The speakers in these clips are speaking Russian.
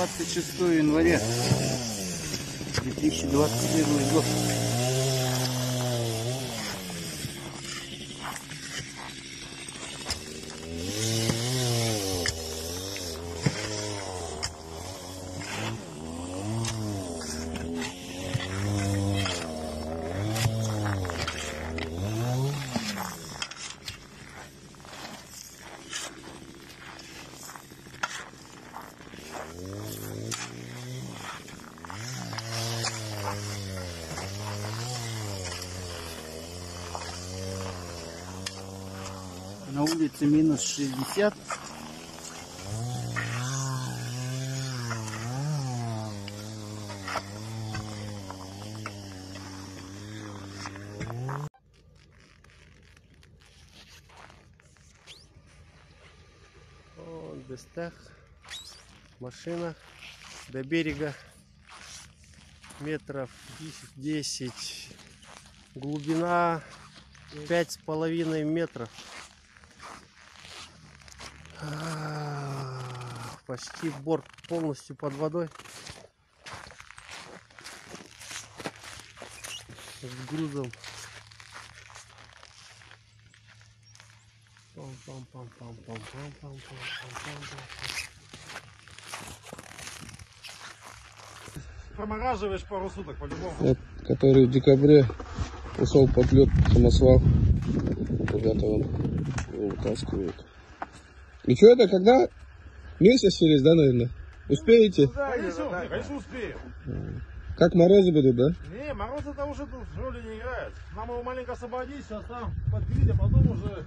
26 января 2021 год. На улице минус 60. В гостях машина до берега метров 10, глубина 5,5 метров. Почти борт полностью под водой. С грузом. Промораживаешь пару суток по-любому. Вот, который в декабре ушел под лед самосвал. Ребята вон его вытаскивают. И что это, когда? Месяц через, да, наверное? Успеете? Да, конечно успеем. Как морозы будут, да? Не, морозы-то уже тут роли не играют. Нам его маленько освободить, сейчас там подгрить, а потом уже...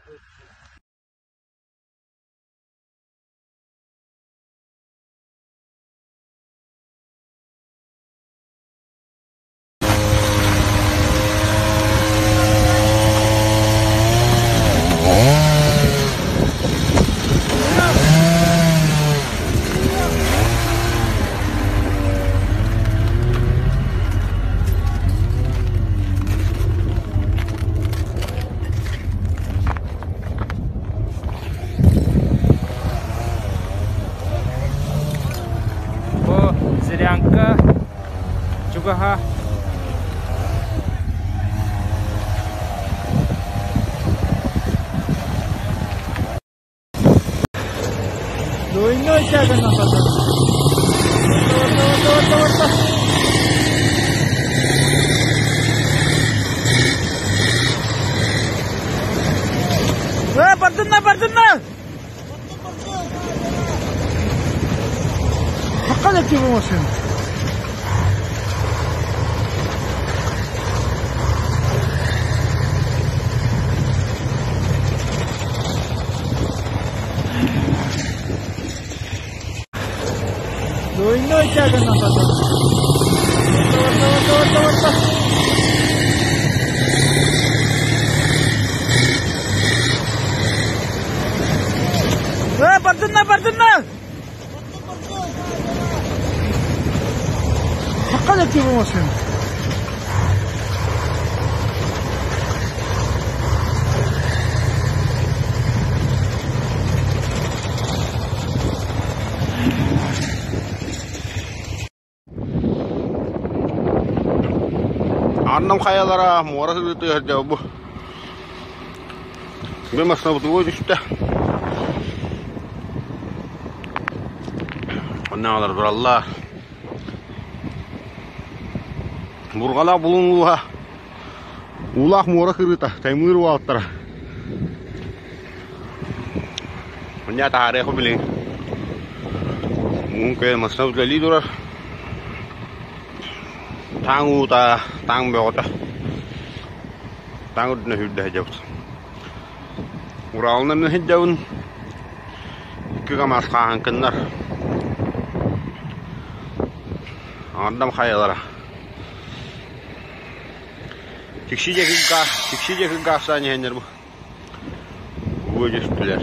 Зырянка, Чугага. Двойной тяга на потом. Пардонна! Какая тебе машина? Двойной тяга на потом. Пардонна! Какая тебе машина? Аннам хаялара морозы ты жабу. Бемасна вот işte. Onlardır durallar. Burgala bulunluğa. Ulaq mora kırıta. Taymır vaatlara. Onya tarihi bilin. Mungkin masna udali durar. Tangu ta tang beota. Tangu ne hüdde hejavt. Uralna ne hejavun. Kıga masqahan kınnar. Adam hayalara. Tikşice gaz saniyeler bu. Bu geçtiler.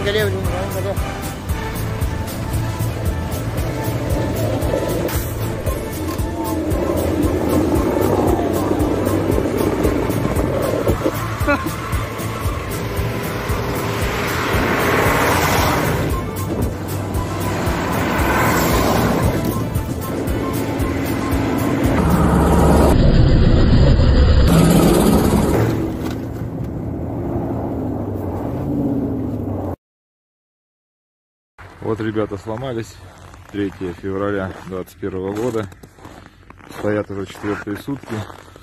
Вот ребята сломались. 3 февраля 2021 года. Стоят уже 4-е сутки.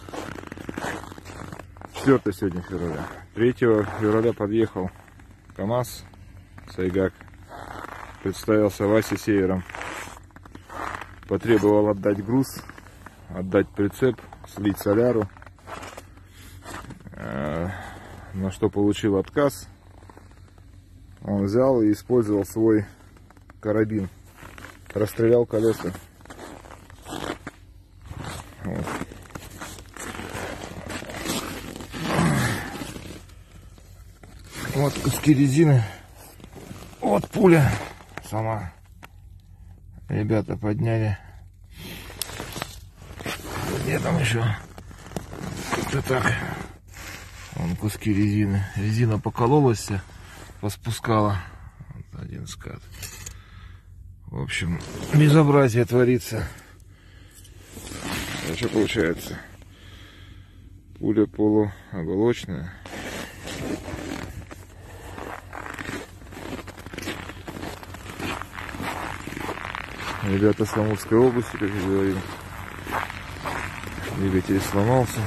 4 сегодня февраля. 3 февраля подъехал КамАЗ Сайгак. Представился Васей Севером. Потребовал отдать груз, отдать прицеп, слить соляру. На что получил отказ. Он взял и использовал свой карабин. Расстрелял колеса. Вот. Вот куски резины. Вот пуля сама. Ребята подняли. Где там еще? Это так. Вон куски резины. Резина покололась, поспускала. Вот один скат. В общем, безобразие творится. А что получается? Пуля полуоголочная. Ребята с Амурской области, как я говорил. Двигатель сломался.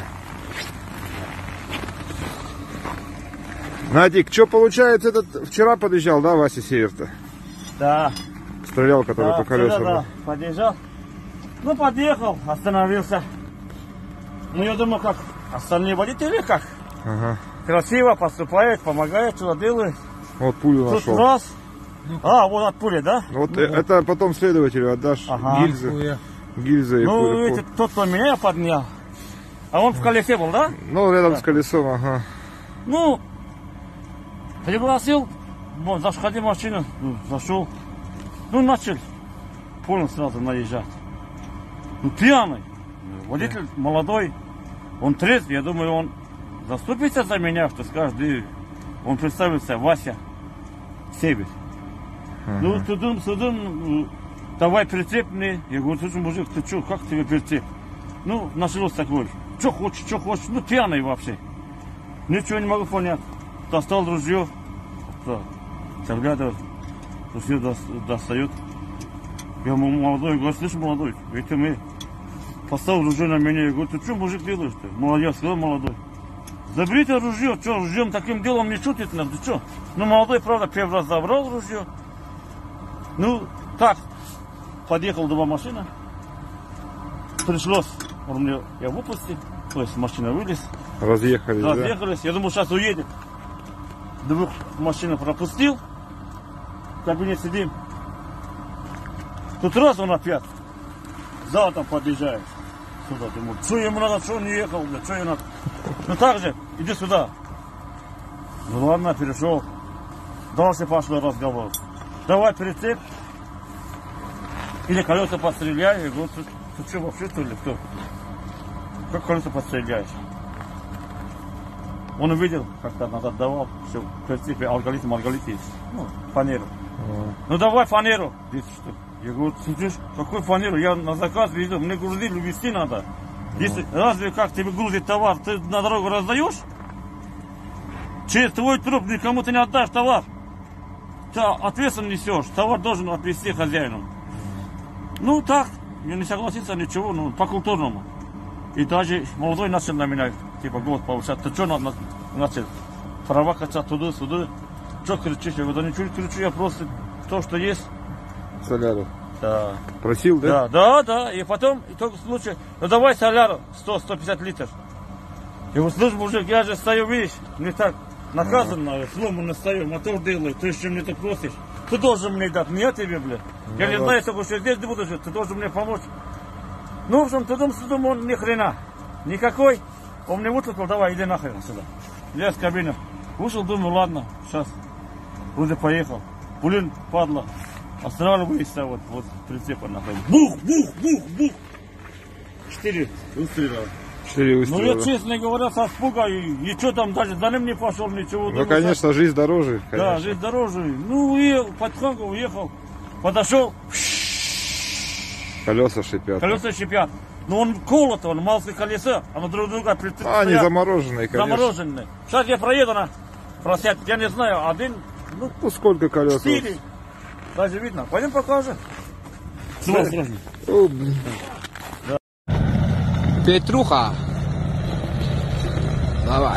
Надик, что получается, этот вчера подъезжал, да, Вася Север-то? Да. Стрелял, который по колесам. Да, подъезжал. Ну, подъехал, остановился. Ну, я думаю, как остальные водители, как? Ага. Красиво поступает, помогает, что делает. Вот пулю Тут нашел. раз. А, вот от пули, да? Вот это потом следователю отдашь. Ага. Гильзы и Ну, пуля. видите, тот, кто меня поднял. А он в колесе был, да? Ну, рядом с колесом, ага. Ну, пригласил, вот, заходи в машину, зашел. Ну, начал, понял, сразу наезжать. Ну, пьяный. Водитель молодой, он трезвый, я думаю, он заступится за меня, что скажет, и он представится, Вася Север. Ну, судом, давай прицеп мне. Я говорю, слушай, мужик, ты что, как тебе прицеп? Ну, началось такое, что хочешь, ну, пьяный вообще. Ничего не могу понять. Достал ружье, взглядывает, ружье достает. Я ему молодой, говорю, слышь, молодой, ведь мы поставил ружье на меня. Я говорю, ты что, мужик, делаешь-то? Молодец, сказал молодой. Заберите ружье, что, ружьем таким делом не шутит нас, ты что? Ну, молодой, правда, первый раз забрал ружье. Ну, так, подъехал два машина. Пришлось, он мне, я выпустил, то есть машина вылез. Разъехались, Разъехались, да? Я думал, сейчас уедет. Двух машин пропустил. В кабинете сидим. Тут раз он опять задом подъезжает. Сюда, думаю, что ему надо, что он не ехал, блядь, что ему надо. Ну так же, иди сюда. Ну ладно, перешел. Дальше пошел разговор. Давай прицеп. Или колеса подстреляй. Я говорю, ты что вообще, что ли, кто? Как колеса подстреляешь? Он увидел, как-то назад давал, все, в принципе, алгоритм есть. Ну, фанеру. Ну давай фанеру. Я говорю, слушай, какой фанеру? Я на заказ видел, мне грузили, везти надо. Если, разве как тебе грузит товар, ты на дорогу раздаешь? Через твой труп никому ты не отдашь товар. Ты ответственно несешь, товар должен отвезти хозяину. Ну так, я не согласился ничего, ну по культурному. И даже молодой начал на меня, типа, год повышать. Ты что начал? Права качать туда-сюда. Что кричишь? Я говорю, да ничего не кричу, я просто то, что есть. Соляру. Да. Просил, да? Да. И потом, итог случая, ну давай соляру 100-150 литров. Я говорю, слушай, мужик, я же стою, видишь, не так наказано, сломанно стою, мотор делаю, ты еще мне так просишь. Ты должен мне дать, не я тебе, блядь. Я не знаю, только что здесь не буду жить, ты должен мне помочь. Ну, в общем, судом он ни хрена. Никакой. Он мне вытолкал, давай, иди нахрен сюда. Я с кабины. Вышел, думаю, ладно, сейчас Уже поехал. Блин, падла. Останавливайся вот прицепа нахуй. Бух, бух, бух, бух. 4 выстрела. 4 Ну выстрела. я, честно говоря, со испуга, и что там, даже за ним не пошел, ничего. Ну, конечно, жизнь дороже. Конечно. Да, жизнь дороже. Ну, и потихоньку уехал. Подошел, Колеса шипят. колеса шипят. Но он колото, он малые колеса, оно друг друга Они замороженные, конечно. замороженные. Сейчас я проеду на просят, я не знаю, один, ну, Ну, сколько колес? 4. Даже видно. Пойдем покажем. Давай, сразу. О, блин. Петруха. Давай.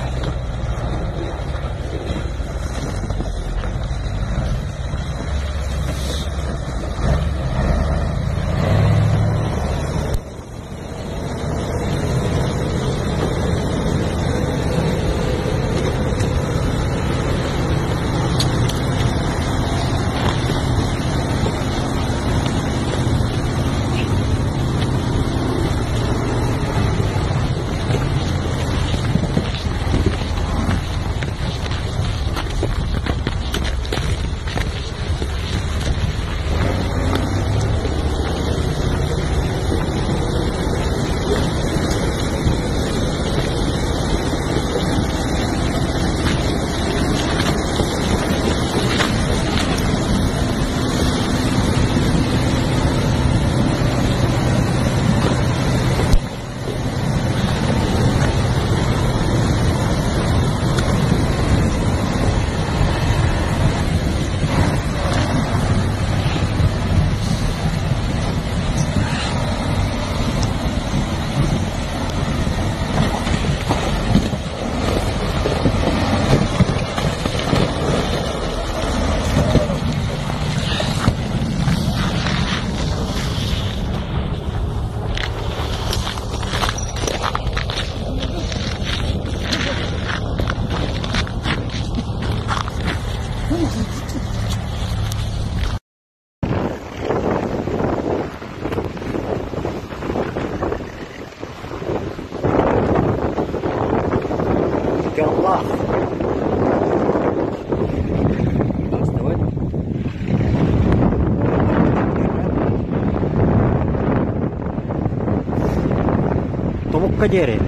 Kadere.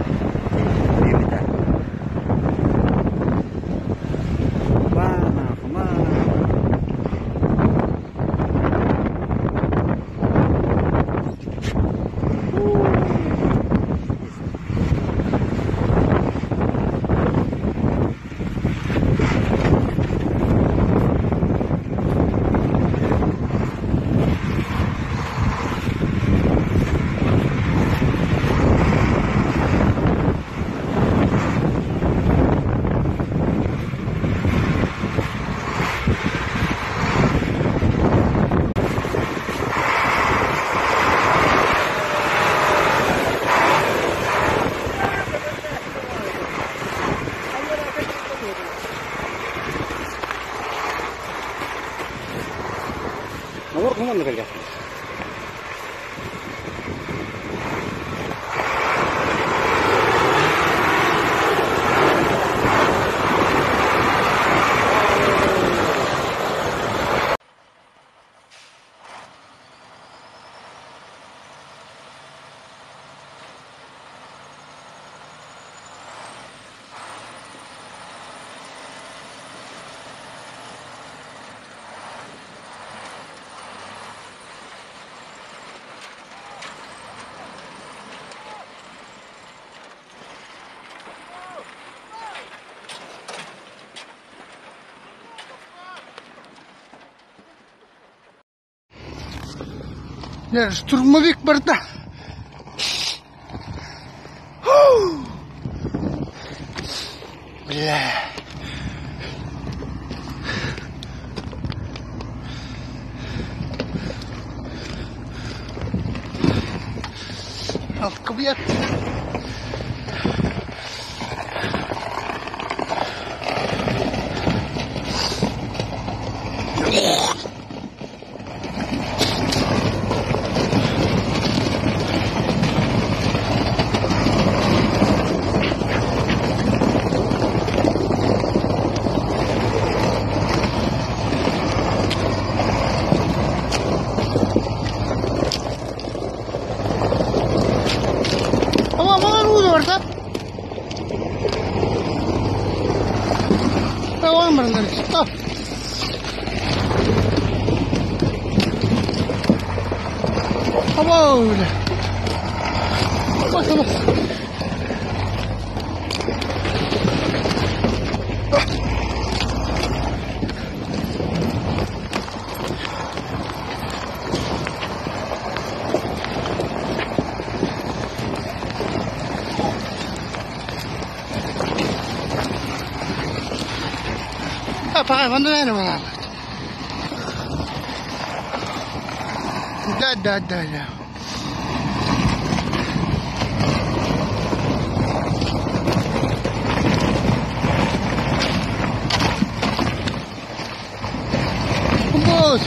Kemana kalian? Штурмовик борта. Бля. Алка бьет. Abo, bля. Abo. Pakai mana ni mana? Dah. Bos.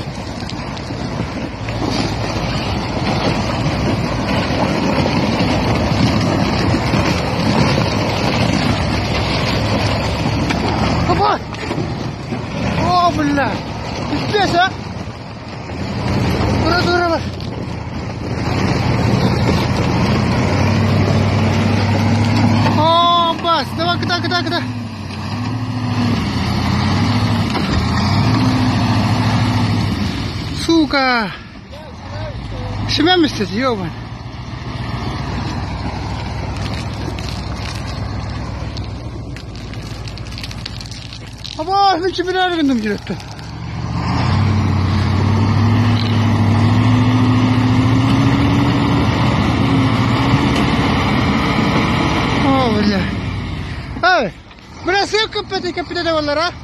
Apa? Oh benar, biasa. Turun mas. Oh bas, kita. Сука, себя местить, ёбан. Ama hiç bir argındım gitti. Oh valla. Evet. Burası yok kapıda da vallahi ha.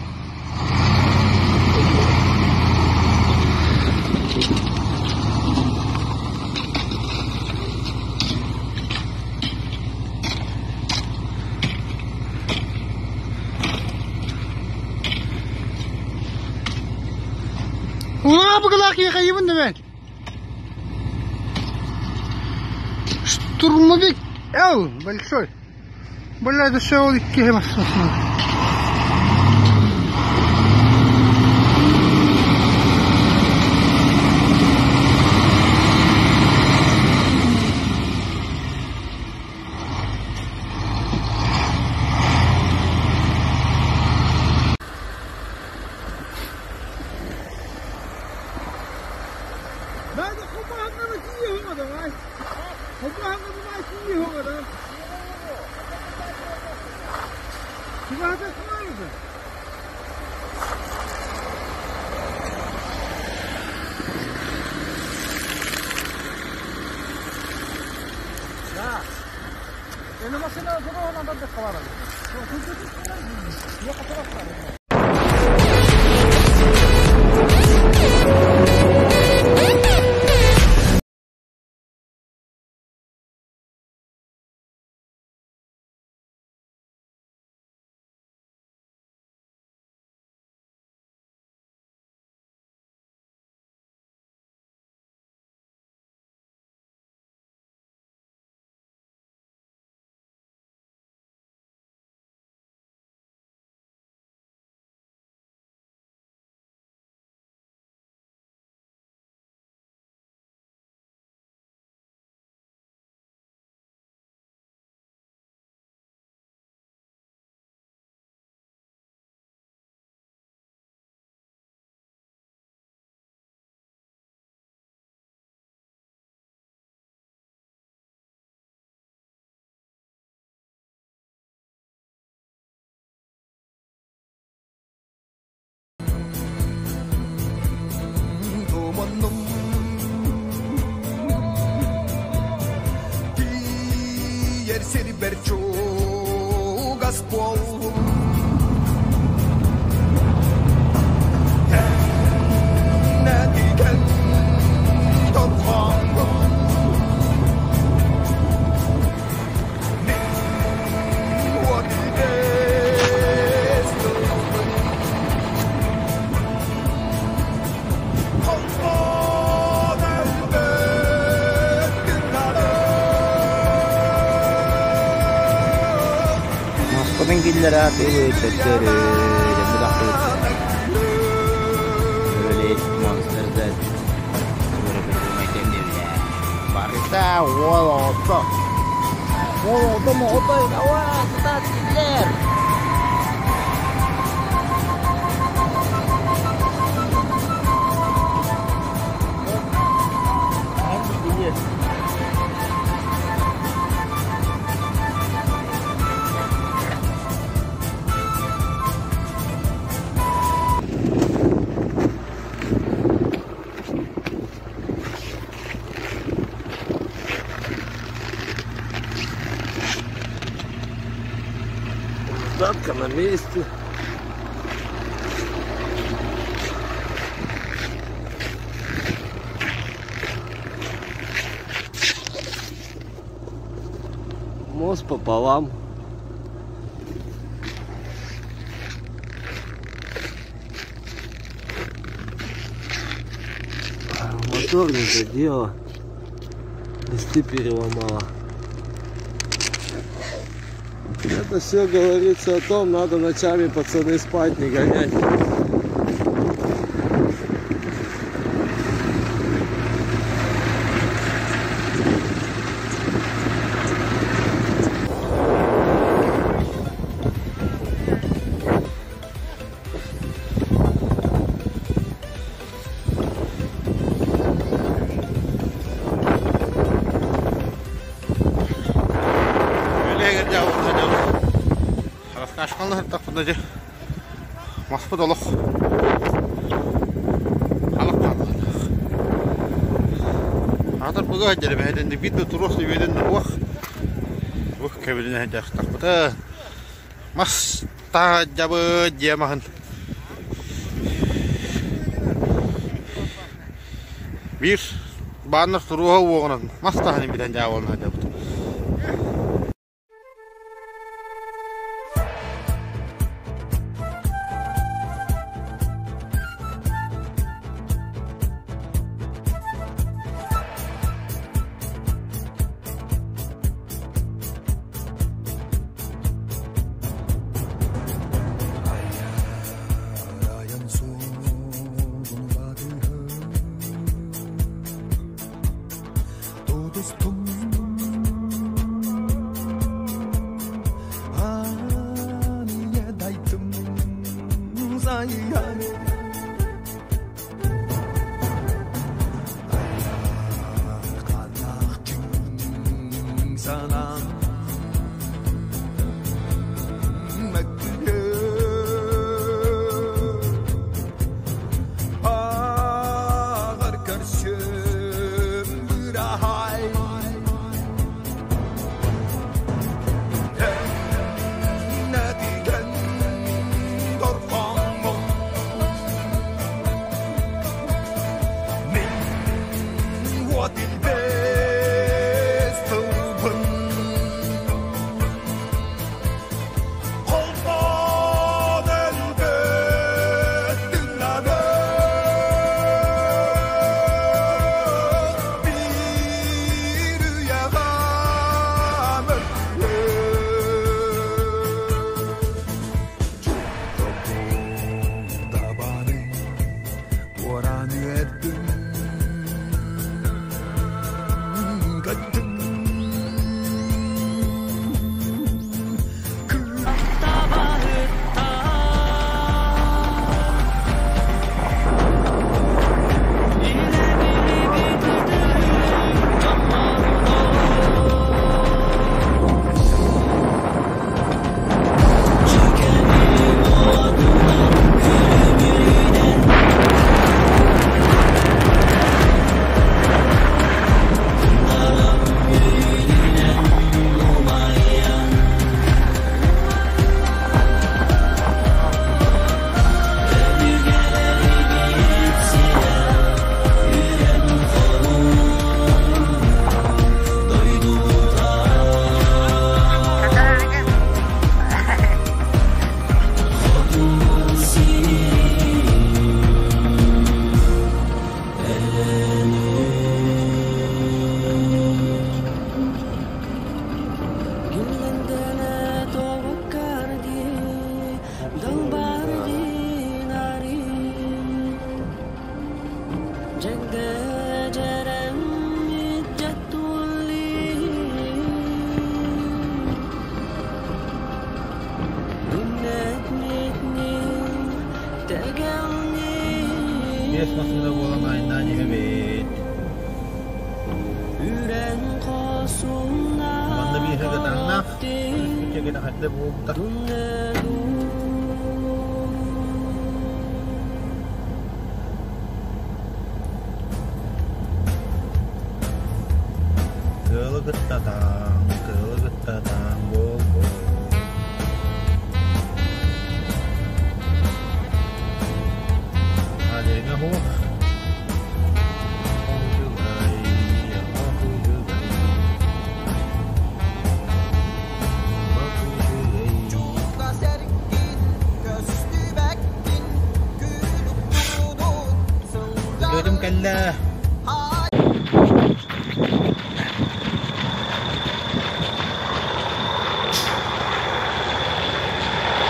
Ulan bu kadar kaybın da ben. Штурмовик, большой. Бля, это все улетки массовые. Penggilera TV terceri dan berakhir. Boleh monster dan boleh bermain dia. Barista, wow, mau otoy kawan, kita killer. Датка на месте. Мост пополам. Мотор не задела. Листы переломала. Это все говорится о том, надо ночами, пацаны, спать, не гонять. Ашқанлар тақпында же маспыд олық халық тағылар. Атыр бұға әдері бәйденді бейді тұрысы бәйденді бұқ кәбеліне әдері тақпыды. Маста жабы жемағын. Bir бағыныр тұруға оғынан мастағын бейден жауылына жабыды.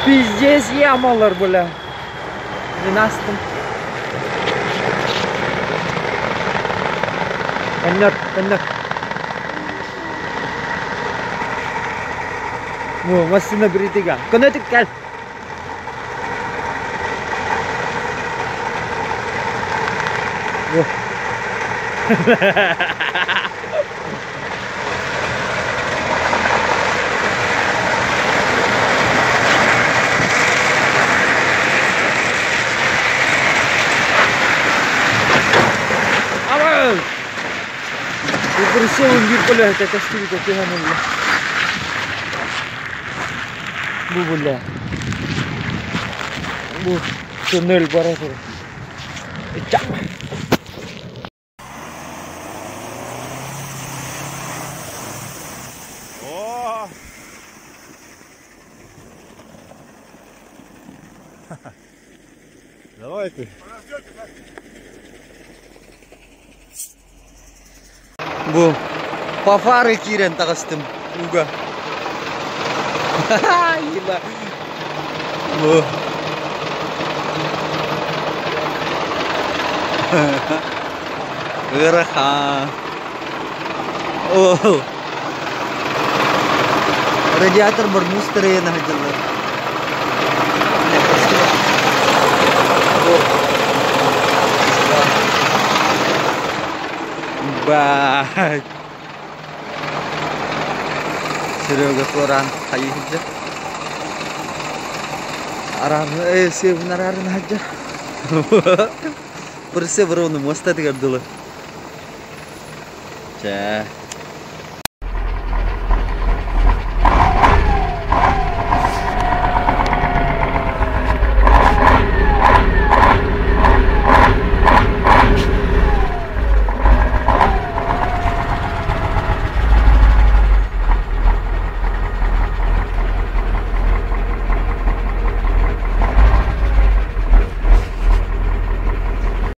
Пиздец ямалар, бля. 12. Bener. Masih negeri 3. Connecticut. Bersih unggul pula kata sini kata hanya bu boleh bu tunnel bara tu icak О! Давай ты. Bu pafar kiren takastım uga. Gila. Bu. Gerah. Oh. Radiator bermusteri nah jelas. Bah. Серега Флоран hayırdır. Aran sebenar aran aja. Perse baru nemu mustad gak dulu. Cah.